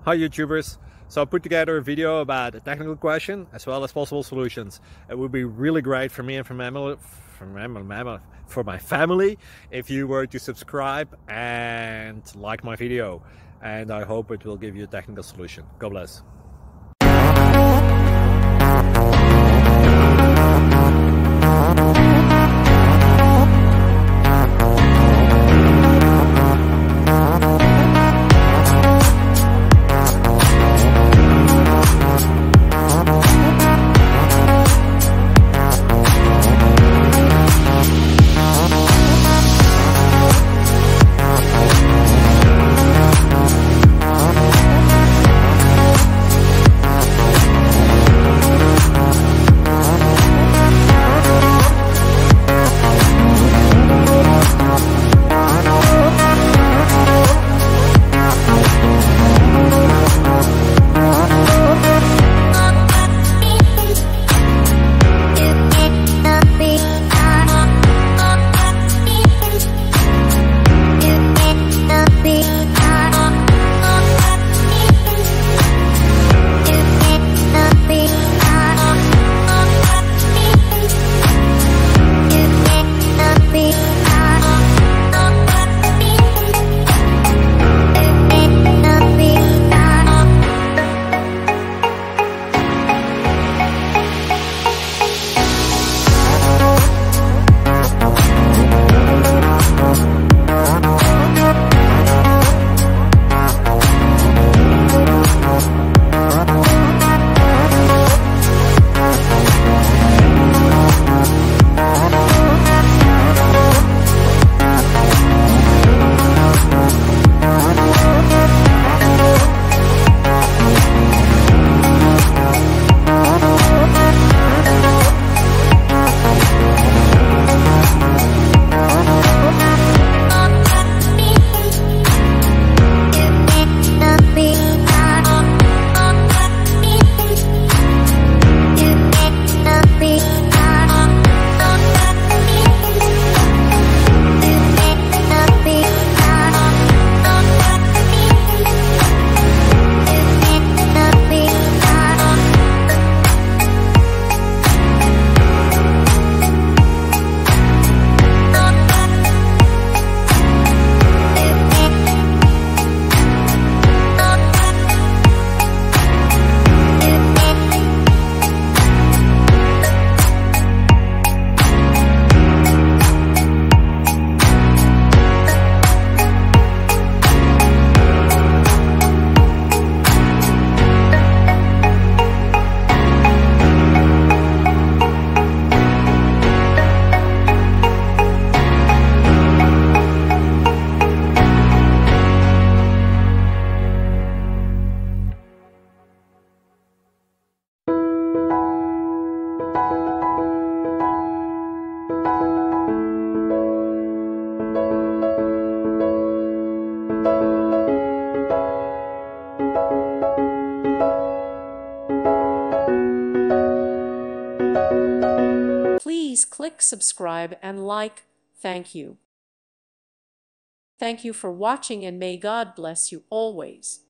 Hi YouTubers! So I put together a video about a technical question as well as possible solutions. It would be really great for me and for my family if you were to subscribe and like my video, and I hope it will give you a technical solution. God bless. Please click subscribe and like. Thank you. Thank you for watching, and may God bless you always.